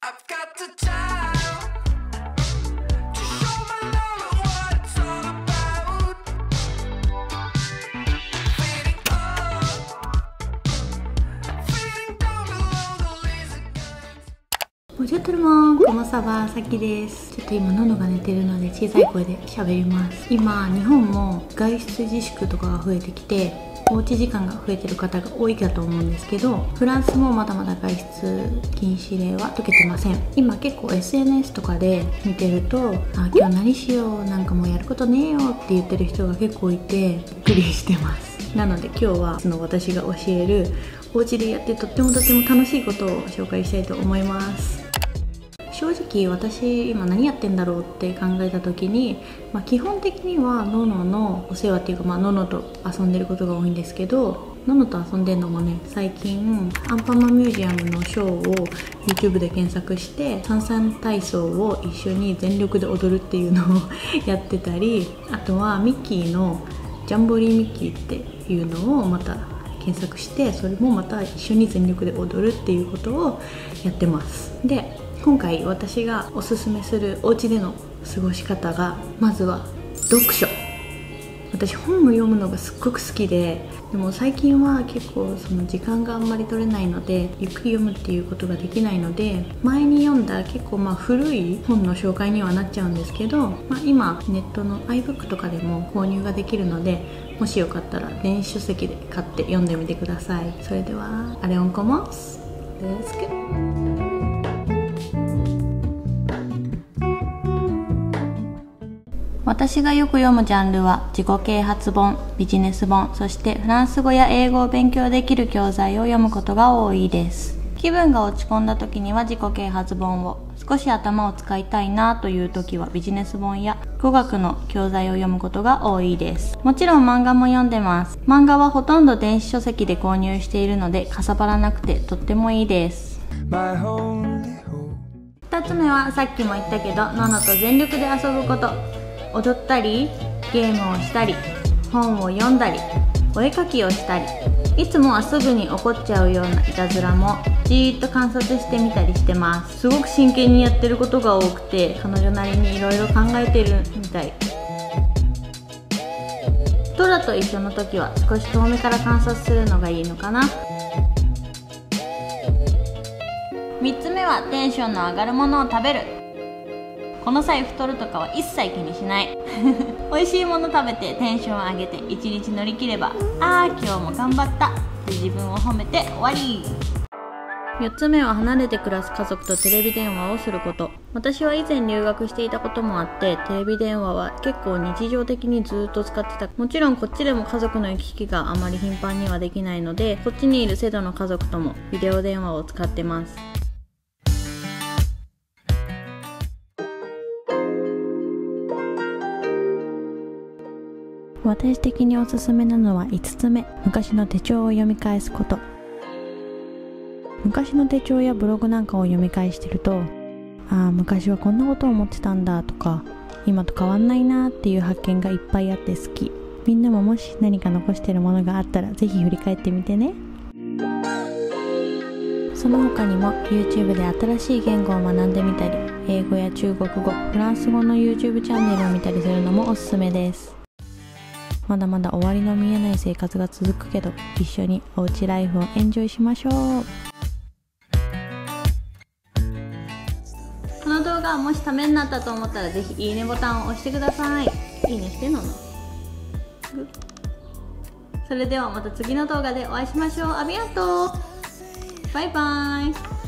I've got the time to show my love what it's all about. Fading up, fading down below the laser guns. ボジョトルモン、コモサバ、さきです。ちょっと今喉が寝てるので小さい声で喋ります。今日本も外出自粛とかが増えてきて、おうち時間が増えてる方が多いかと思うんですけど、フランスもまだまだ外出禁止令は解けてません。今結構 SNS とかで見てると、今日何しよう、なんかもうやることねえよって言ってる人が結構いてびっくりしてます。なので今日はその私が教えるお家でやってとっても楽しいことを紹介したいと思います。正直私今何やってんだろうって考えた時に、基本的にはノノのお世話っていうか、ノノと遊んでることが多いんですけど、ノノと遊んでるのもね、最近アンパンマンミュージアムのショーを YouTube で検索して三々体操を一緒に全力で踊るっていうのをやってたり、あとはミッキーのジャンボリーミッキーっていうのをまた検索して、それもまた一緒に全力で踊るっていうことをやってます。で今回私がおすすめするお家での過ごし方が、まずは読書。私本を読むのがすっごく好きでも最近は結構その時間があんまり取れないのでゆっくり読むっていうことができないので、前に読んだ結構古い本の紹介にはなっちゃうんですけど、今ネットの iBook とかでも購入ができるので、もしよかったら電子書籍で買って読んでみてください。それではアレオンコモスレスク。私がよく読むジャンルは自己啓発本、ビジネス本、そしてフランス語や英語を勉強できる教材を読むことが多いです。気分が落ち込んだ時には自己啓発本を、少し頭を使いたいなという時はビジネス本や語学の教材を読むことが多いです。もちろん漫画も読んでます。漫画はほとんど電子書籍で購入しているのでかさばらなくてとってもいいです。2つ目はさっきも言ったけど、ノノと全力で遊ぶこと。踊ったりゲームをしたり本を読んだりお絵描きをしたり、いつもはすぐに怒っちゃうようないたずらもじーっと観察してみたりしてます。すごく真剣にやってることが多くて、彼女なりにいろいろ考えてるみたい。トラと一緒の時は少し遠目から観察するのがいいのかな。3つ目はテンションの上がるものを食べる。この際太るとかは一切気にしない美味しいもの食べてテンション上げて一日乗り切れば、今日も頑張ったって自分を褒めて終わり。4つ目は離れて暮らす家族とテレビ電話をすること。私は以前留学していたこともあって、テレビ電話は結構日常的にずっと使ってた。もちろんこっちでも家族の行き来があまり頻繁にはできないので、こっちにいるセドの家族ともビデオ電話を使ってます。私的におすすめなのは5つ目、昔の手帳を読み返すこと。昔の手帳やブログなんかを読み返してると、昔はこんなことを思ってたんだとか、今と変わんないなっていう発見がいっぱいあって好き。みんなももし何か残してるものがあったらぜひ振り返ってみてね。その他にも YouTube で新しい言語を学んでみたり、英語や中国語、フランス語の YouTube チャンネルを見たりするのもおすすめです。まだまだ終わりの見えない生活が続くけど、一緒におうちライフをエンジョイしましょう。この動画もしためになったと思ったらぜひいいねボタンを押してください。いいねしてんの？それではまた次の動画でお会いしましょう。アビアント。バイバイ。